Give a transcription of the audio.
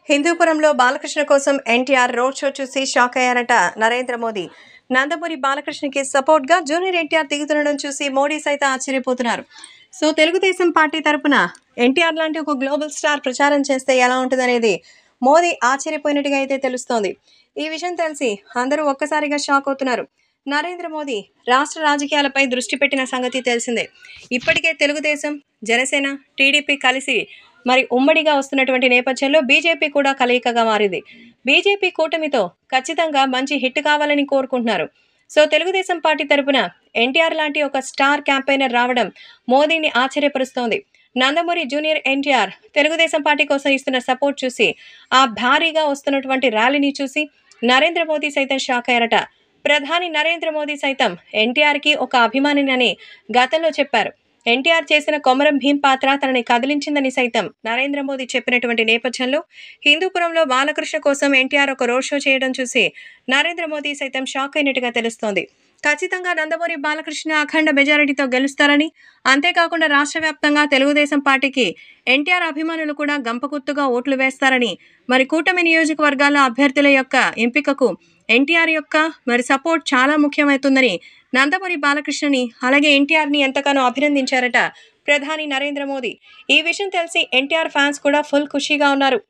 హిందూపురంలో బాలకృష్ణ కోసం NTR road show చూసి shock అయ్యారట నరేంద్ర మోదీ. నందమూరి బాలకృష్ణకి సపోర్ట్ గా జూనియర్ ఎన్టీఆర్ దిగుతుండడం చూసి మోడీ సైతం ఆశ్చర్యపోతున్నారు. సో తెలుగుదేశం పార్టీ తరపున ఎన్టీఆర్ లాంటి ఒక గ్లోబల్ స్టార్ ప్రచారం చేస్తే ఎలా ఉంటుందనేది మోదీ ఆశ్చర్యపోయినట్టుగా అయితే తెలుస్తోంది. ఈ విషయం తెలిసి అందరూ ఒక్కసారిగా షాక్ అవుతున్నారు. నరేంద్ర మోదీ రాష్ట్ర రాజకీయాలపై దృష్టి పెట్టిన సంగతి తెలిసిందే. ఇప్పటికే తెలుగుదేశం, జనసేన, టీడీపీ కలిసి ఉమ్మడిగా వస్తున్నటువంటి నేపథ్యంలో బీజేపీ కూడా కలయికగా మారింది. బీజేపీ కూటమితో ఖచ్చితంగా మంచి హిట్ కావాలని కోరుకుంటున్నారు. సో తెలుగుదేశం పార్టీ తరపున ఎన్టీఆర్ లాంటి ఒక స్టార్ క్యాంపెయినర్ రావడం మోదీని ఆశ్చర్యపరుస్తోంది. నందమూరి జూనియర్ ఎన్టీఆర్ తెలుగుదేశం పార్టీ కోసం ఇస్తున్న సపోర్ట్ చూసి, ఆ భారీగా వస్తున్నటువంటి ర్యాలీని చూసి నరేంద్ర మోదీ సైతం షాక్ అయ్యారట. ప్రధాని నరేంద్ర మోదీ సైతం ఎన్టీఆర్కి ఒక అభిమానినని గతంలో చెప్పారు. ఎన్టీఆర్ చేసిన కొమరం భీం పాత్ర తనని కదిలించిందని సైతం నరేంద్ర మోదీ చెప్పినటువంటి నేపథ్యంలో హిందూపురంలో బాలకృష్ణ కోసం ఎన్టీఆర్ ఒక రోడ్ షో చేయడం చూసి నరేంద్ర మోదీ సైతం షాక్ అయినట్టుగా తెలుస్తోంది. ఖచ్చితంగా నందమూరి బాలకృష్ణ అఖండ మెజారిటీతో గెలుస్తారని, అంతేకాకుండా రాష్ట్ర వ్యాప్తంగా తెలుగుదేశం పార్టీకి ఎన్టీఆర్ అభిమానులు కూడా గంపగుత్తుగా ఓట్లు వేస్తారని, కూటమి నియోజకవర్గాల అభ్యర్థుల యొక్క ఎంపికకు ఎన్టీఆర్ యొక్క సపోర్ట్ చాలా ముఖ్యమవుతుందని నందమూరి బాలకృష్ణని అలాగే ఎన్టీఆర్ని ఎంతగానో అభినందించారట ప్రధాని నరేంద్ర మోదీ. ఈ విషయం తెలిసి ఎన్టీఆర్ ఫ్యాన్స్ కూడా ఫుల్ ఖుషీగా ఉన్నారు.